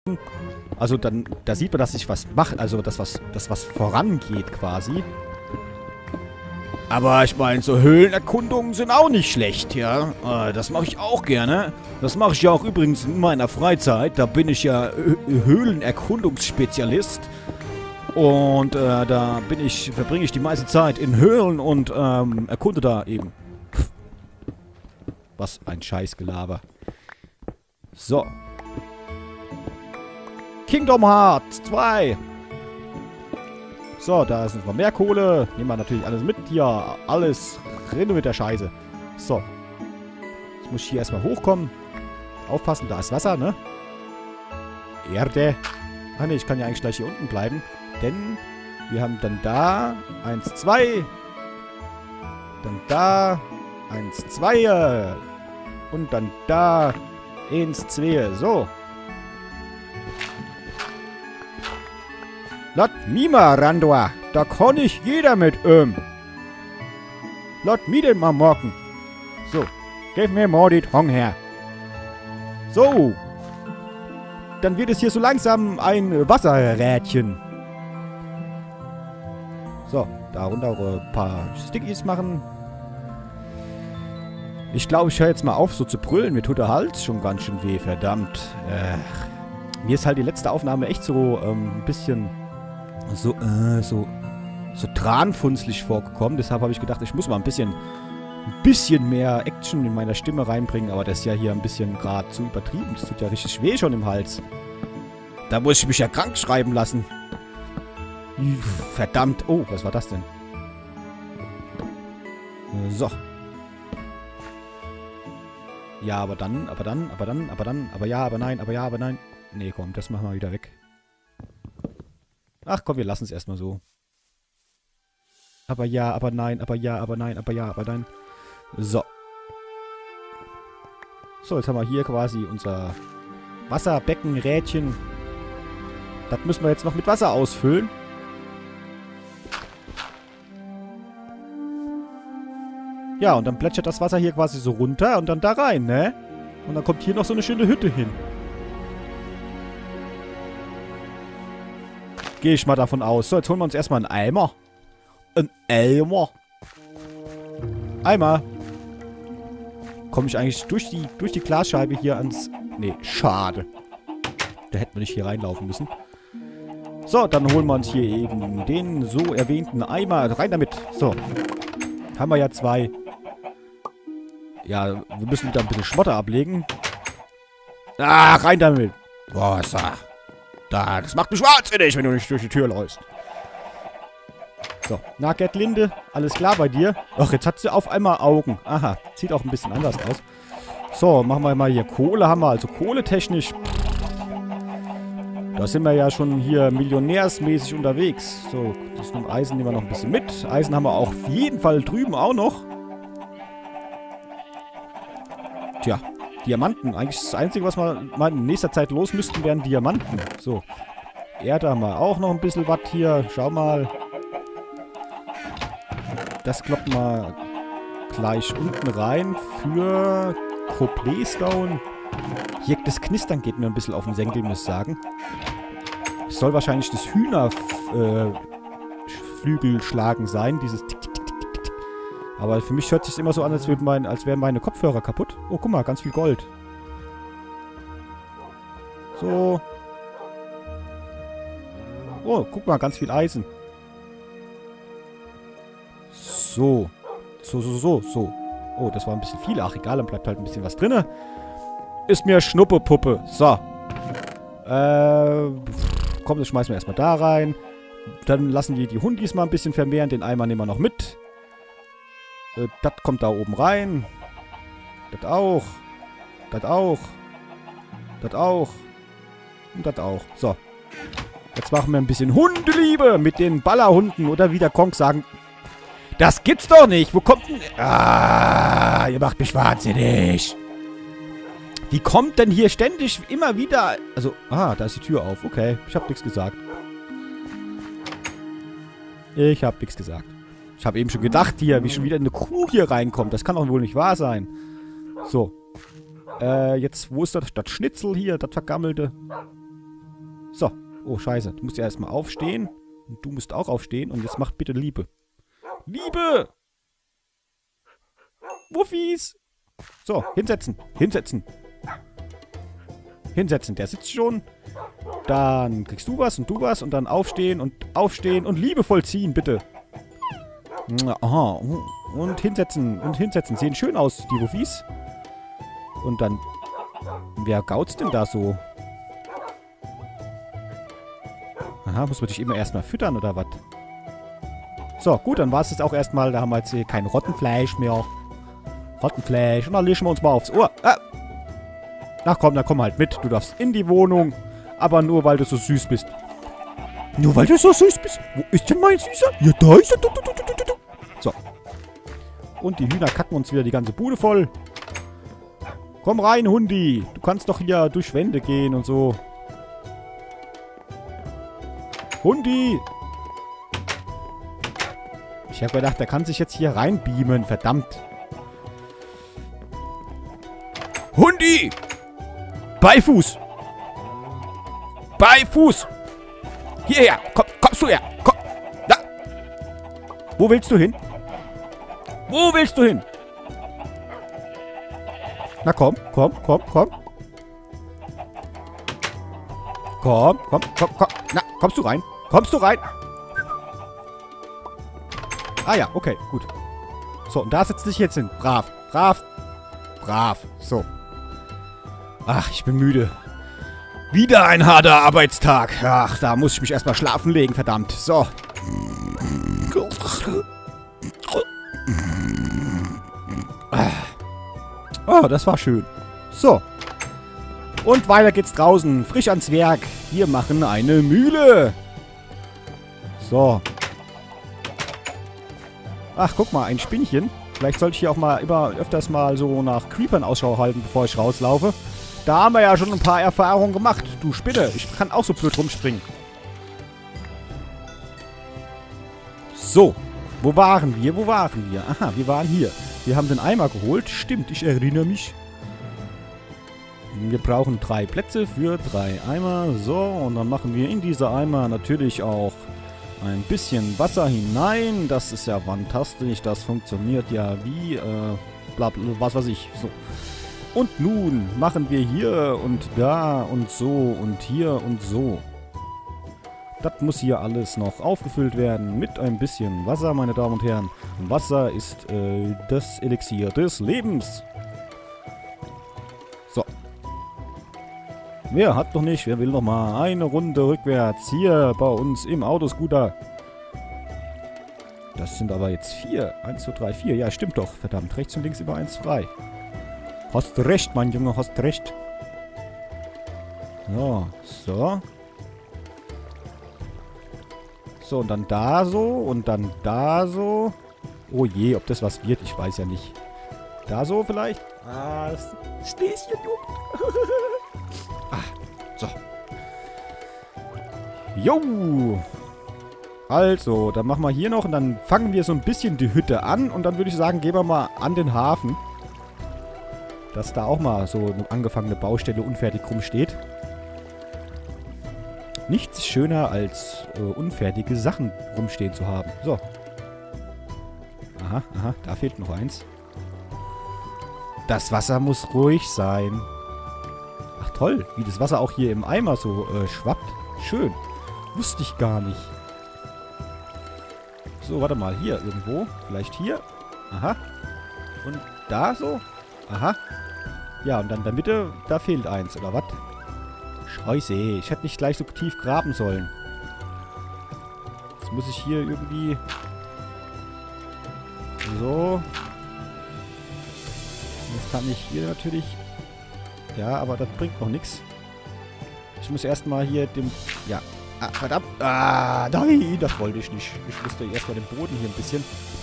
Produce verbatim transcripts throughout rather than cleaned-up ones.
Also dann, da sieht man, dass ich was mache, also dass was, dass was vorangeht quasi. Aber ich meine, so Höhlenerkundungen sind auch nicht schlecht, ja. Äh, das mache ich auch gerne. Das mache ich ja auch übrigens in meiner Freizeit. Da bin ich ja Höhlenerkundungsspezialist. Und äh, da bin ich, verbringe ich die meiste Zeit in Höhlen und ähm, erkunde da eben. Pff. Was ein Scheißgelaber. So. Kingdom Hearts zwei. So, da ist noch mehr Kohle. Nehmen wir natürlich alles mit hier. Alles rein mit der Scheiße. So. Jetzt muss ich hier erstmal hochkommen. Aufpassen, da ist Wasser, ne? Erde. Ach ne, ich kann ja eigentlich gleich hier unten bleiben. Denn wir haben dann da eins, zwei. Dann da eins, zwei. Und dann da eins, zwei. So. Lass mich mal, Randor. Da kann ich jeder mit ähm. Lass mich denn mal morgen. So. Gib mir mal die Tong her. So. Dann wird es hier so langsam ein Wasserrädchen. So, darunter auch ein paar Stickies machen. Ich glaube, ich höre jetzt mal auf, so zu brüllen. Mir tut der Hals schon ganz schön weh, verdammt. Äh, mir ist halt die letzte Aufnahme echt so ähm, ein bisschen so, äh, so, so tranfunzlig vorgekommen. Deshalb habe ich gedacht, ich muss mal ein bisschen, ein bisschen mehr Action in meiner Stimme reinbringen. Aber das ist ja hier ein bisschen gerade zu übertrieben. Das tut ja richtig weh schon im Hals. Da muss ich mich ja krank schreiben lassen. Verdammt. Oh, was war das denn? So. Ja, aber dann, aber dann, aber dann, aber dann, aber ja, aber nein, aber ja, aber nein. Nee, komm, das machen wir wieder weg. Ach komm, wir lassen es erstmal so. Aber ja, aber nein, aber ja, aber nein, aber ja, aber nein. So. So, jetzt haben wir hier quasi unser Wasserbeckenrädchen. Das müssen wir jetzt noch mit Wasser ausfüllen. Ja, und dann plätschert das Wasser hier quasi so runter und dann da rein, ne? Und dann kommt hier noch so eine schöne Hütte hin. Gehe ich mal davon aus. So, jetzt holen wir uns erstmal einen Eimer. Ein Eimer. Eimer. Komme ich eigentlich durch die, durch die Glasscheibe hier ans... Nee, schade. Da hätten wir nicht hier reinlaufen müssen. So, dann holen wir uns hier eben den so erwähnten Eimer. Rein damit. So. Haben wir ja zwei. Ja, wir müssen wieder ein bisschen Schmotter ablegen. Ah, rein damit. Boah, so. Da, das macht mich wahnsinnig, wenn du nicht durch die Tür läufst. So, na, Gertlinde, alles klar bei dir? Ach, jetzt hat sie auf einmal Augen. Aha, sieht auch ein bisschen anders aus. So, machen wir mal hier Kohle, haben wir also kohletechnisch. Da sind wir ja schon hier millionärsmäßig unterwegs. So, das nun Eisen nehmen wir noch ein bisschen mit. Eisen haben wir auch auf jeden Fall drüben auch noch. Tja, Diamanten. Eigentlich das Einzige, was wir mal in nächster Zeit los müssten, wären Diamanten. So, Erde haben wir auch noch ein bisschen was hier. Schau mal. Das kloppen wir gleich unten rein für Coplestone. Hier, das Knistern geht mir ein bisschen auf den Senkel, muss ich sagen. Es soll wahrscheinlich das Hühnerflügelschlagen äh, sein, dieses Tick, Tick, Tick, Tick, Tick. Aber für mich hört es sich immer so an, als, mein, als wären meine Kopfhörer kaputt. Oh, guck mal, ganz viel Gold. So. Oh, guck mal, ganz viel Eisen. So. So, so, so, so. Oh, das war ein bisschen viel. Ach, egal, dann bleibt halt ein bisschen was drin. Ist mir Schnuppepuppe. So. Äh, komm, das schmeißen wir erstmal da rein. Dann lassen wir die Hundis mal ein bisschen vermehren. Den Eimer nehmen wir noch mit. Äh, das kommt da oben rein. Das auch. Das auch. Das auch. Und das auch. So. Jetzt machen wir ein bisschen Hundeliebe mit den Ballerhunden. Oder wie der Kong sagen. Das gibt's doch nicht. Wo kommt denn... Ah, ihr macht mich wahnsinnig. Wie kommt denn hier ständig immer wieder... Also, ah, da ist die Tür auf. Okay, ich habe nichts gesagt. Ich habe nichts gesagt. Ich habe eben schon gedacht hier, wie schon wieder eine Kuh hier reinkommt. Das kann doch wohl nicht wahr sein. So. Äh, jetzt, wo ist das, das Schnitzel hier, das Vergammelte? So. Oh, scheiße. Du musst ja erstmal aufstehen. Und du musst auch aufstehen. Und jetzt macht bitte Liebe. Liebe! Wuffis! So, hinsetzen. Hinsetzen. Hinsetzen. Der sitzt schon. Dann kriegst du was und du was. Und dann aufstehen und aufstehen und liebevoll ziehen, bitte. Aha. Und hinsetzen. Und hinsetzen. Sehen schön aus, die Wuffis. Und dann... Wer gaut's denn da so? Aha, muss man dich immer erstmal füttern, oder was? So, gut, dann war es jetzt auch erstmal. Da haben wir jetzt hier kein Rottenfleisch mehr. Rottenfleisch. Und dann legen wir uns mal aufs Ohr. Ah. Ach komm, dann komm halt mit. Du darfst in die Wohnung. Aber nur, weil du so süß bist. Nur, weil du so süß bist? Wo ist denn mein Süßer? Ja, da ist er. So. Und die Hühner kacken uns wieder die ganze Bude voll. Komm rein, Hundi. Du kannst doch hier durch Wände gehen und so. Hundi! Ich habe gedacht, der kann sich jetzt hier reinbeamen. Verdammt. Hundi! Beifuß! Beifuß! Hierher! Komm, kommst du her! Komm! Da! Wo willst du hin? Wo willst du hin? Na komm, komm, komm, komm. Komm, komm, komm, komm. Na, kommst du rein? Kommst du rein? Ah ja, okay, gut. So, und da setzt dich jetzt hin. Brav, brav, brav. So. Ach, ich bin müde. Wieder ein harter Arbeitstag. Ach, da muss ich mich erstmal schlafen legen, verdammt. So. Oh, das war schön. So. Und weiter geht's draußen. Frisch ans Werk. Wir machen eine Mühle. So. Ach, guck mal, ein Spinnchen. Vielleicht sollte ich hier auch mal immer öfters mal so nach Creepern Ausschau halten, bevor ich rauslaufe. Da haben wir ja schon ein paar Erfahrungen gemacht. Du Spinne, ich kann auch so blöd rumspringen. So. Wo waren wir? Wo waren wir? Aha, wir waren hier. Wir haben den Eimer geholt. Stimmt, ich erinnere mich. Wir brauchen drei Plätze für drei Eimer. So, und dann machen wir in diese Eimer natürlich auch ein bisschen Wasser hinein. Das ist ja fantastisch. Das funktioniert ja wie, äh, bla, bla, was weiß ich. So. Und nun machen wir hier und da und so und hier und so. Das muss hier alles noch aufgefüllt werden mit ein bisschen Wasser, meine Damen und Herren. Wasser ist äh, das Elixier des Lebens. So. Wer hat noch nicht? Wer will noch mal eine Runde rückwärts? Hier bei uns im Autoscooter. Das sind aber jetzt vier. Eins, zwei, drei, vier. Ja, stimmt doch. Verdammt. Rechts und links immer eins frei. Hast recht, mein Junge. Hast recht. So. So. So, und dann da so. Und dann da so. Oh je, ob das was wird, ich weiß ja nicht. Da so vielleicht? Ah, das Stäschen juckt. Ah, so. Jo. Also, dann machen wir hier noch und dann fangen wir so ein bisschen die Hütte an. Und dann würde ich sagen, gehen wir mal an den Hafen. Dass da auch mal so eine angefangene Baustelle unfertig rumsteht. Nichts schöner als äh, unfertige Sachen rumstehen zu haben. So. Aha, aha, da fehlt noch eins. Das Wasser muss ruhig sein. Ach toll, wie das Wasser auch hier im Eimer so äh, schwappt. Schön. Wusste ich gar nicht. So, warte mal, hier irgendwo. Vielleicht hier. Aha. Und da so. Aha. Ja, und dann in der Mitte, da fehlt eins, oder was? Scheiße, ich hätte nicht gleich so tief graben sollen. Jetzt muss ich hier irgendwie... So. Jetzt kann ich hier natürlich... Ja, aber das bringt noch nichts. Ich muss erstmal hier dem... Ja. Ah, verdammt. Ah, nein, das wollte ich nicht. Ich musste erstmal den Boden hier ein bisschen...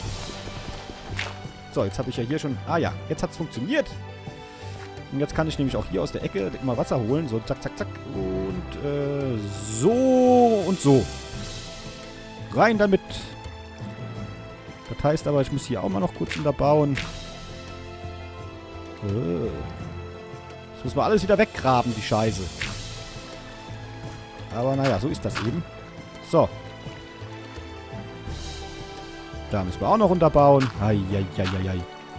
So, jetzt habe ich ja hier schon... Ah ja, jetzt hat es funktioniert. Und jetzt kann ich nämlich auch hier aus der Ecke immer Wasser holen. So, zack, zack, zack. Und äh, so und so. Rein damit. Das heißt aber, ich muss hier auch mal noch kurz unterbauen. Äh. Das muss man alles wieder weggraben, die Scheiße. Aber naja, so ist das eben. So. Da müssen wir auch noch runterbauen. Eieieiei.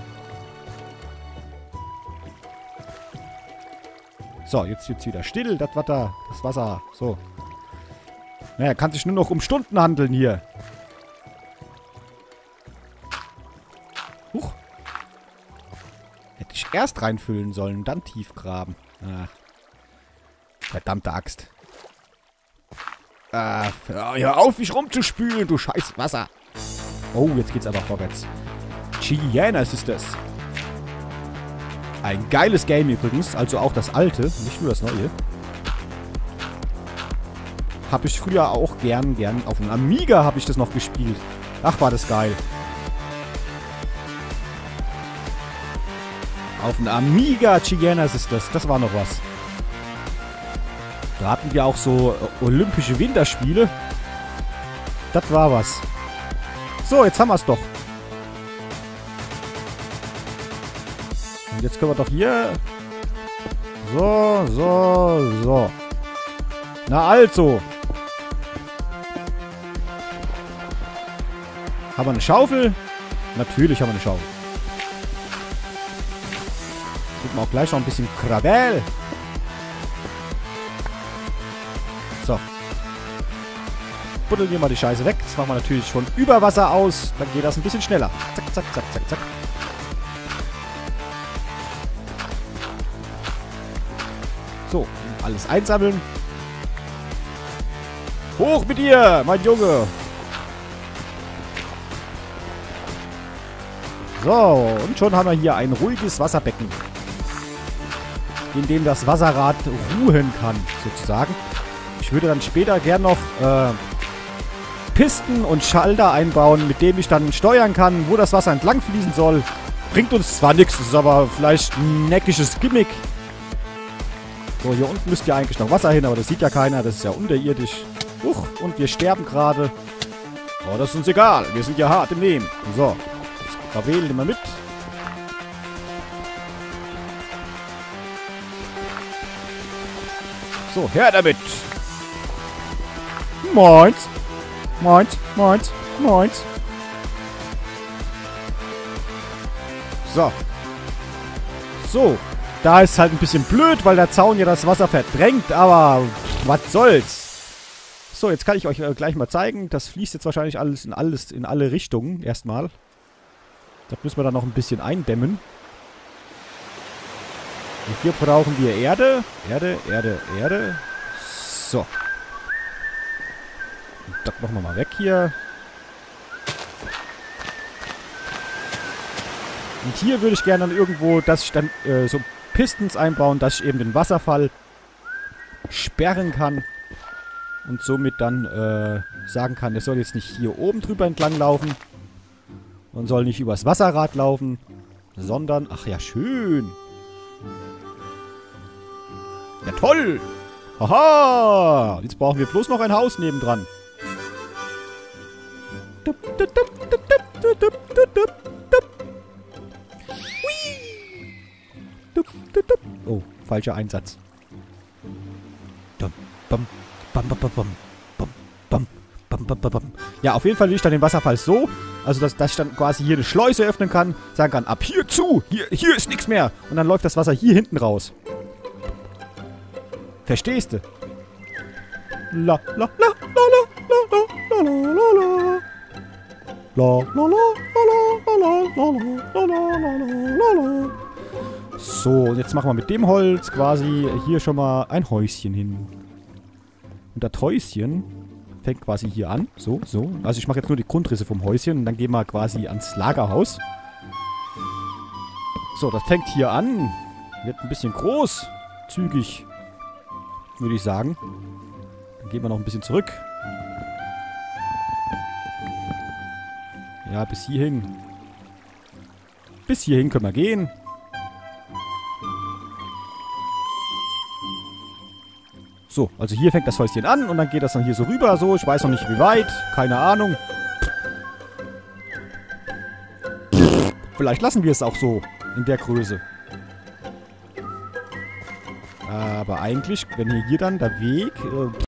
So, jetzt wird es wieder still, das Wasser. Das Wasser. So. Naja, kann sich nur noch um Stunden handeln hier. Huch. Hätte ich erst reinfüllen sollen, dann tief graben. Ach. Verdammte Axt. Ah, hör auf, mich rumzuspülen, du scheiß Wasser. Oh, jetzt geht's aber vorwärts. Chianas ist das. Ein geiles Game übrigens, also auch das alte, nicht nur das neue. Habe ich früher auch gern, gern auf dem Amiga habe ich das noch gespielt. Ach, war das geil. Auf dem Amiga Chianas ist das, das war noch was. Da hatten wir auch so äh, olympische Winterspiele. Das war was. So, jetzt haben wir es doch. Und jetzt können wir doch hier... So, so, so. Na also. Haben wir eine Schaufel? Natürlich haben wir eine Schaufel. Kriegen wir auch gleich noch ein bisschen Krawell. So. Buddeln wir mal die Scheiße weg. Das machen wir natürlich von über Wasser aus. Dann geht das ein bisschen schneller. Zack, zack, zack, zack, zack. So, alles einsammeln. Hoch mit dir, mein Junge. So, und schon haben wir hier ein ruhiges Wasserbecken, in dem das Wasserrad ruhen kann, sozusagen. Ich würde dann später gern noch äh, Pisten und Schalter einbauen, mit dem ich dann steuern kann, wo das Wasser entlang fließen soll. Bringt uns zwar nichts, ist aber vielleicht ein neckiges Gimmick. So, hier unten müsste ja eigentlich noch Wasser hin, aber das sieht ja keiner, das ist ja unterirdisch. Huch, und wir sterben gerade. Aber das ist uns egal, wir sind ja hart im Nehmen. So, das Gravel nehmen wir mit. So, her damit. Moins. Moins, moins, moins. So. So. Da ist halt ein bisschen blöd, weil der Zaun ja das Wasser verdrängt, aber was soll's. So, jetzt kann ich euch äh, gleich mal zeigen. Das fließt jetzt wahrscheinlich alles in alles in alle Richtungen erstmal. Das müssen wir dann noch ein bisschen eindämmen. Und hier brauchen wir Erde. Erde, Erde, Erde. So. Und das machen wir mal weg hier. Und hier würde ich gerne dann irgendwo, dass ich dann äh, so Pistons einbauen, dass ich eben den Wasserfall sperren kann. Und somit dann äh, sagen kann, es soll jetzt nicht hier oben drüber entlang laufen. Und soll nicht übers Wasserrad laufen. Sondern, ach ja, schön. Ja, toll. Haha. Jetzt brauchen wir bloß noch ein Haus nebendran. Oh, falscher Einsatz. Ja, auf jeden Fall will ich dann den Wasserfall so, also dass, dass ich dann quasi hier eine Schleuse öffnen kann, sagen kann, ab hier zu, hier, hier ist nichts mehr. Und dann läuft das Wasser hier hinten raus. Verstehst du? La la la la la la la la la. La la la la la la la la la. So, und jetzt machen wir mit dem Holz quasi hier schon mal ein Häuschen hin. Und das Häuschen fängt quasi hier an. So, so. Also ich mache jetzt nur die Grundrisse vom Häuschen und dann gehen wir quasi ans Lagerhaus. So, das fängt hier an. Wird ein bisschen groß. Zügig. Würde ich sagen. Dann gehen wir noch ein bisschen zurück. Ja, bis hierhin. Bis hierhin können wir gehen. So, also hier fängt das Häuschen an und dann geht das dann hier so rüber. So, ich weiß noch nicht wie weit. Keine Ahnung. Vielleicht lassen wir es auch so. In der Größe. Aber eigentlich, wenn hier, hier dann der Weg... Äh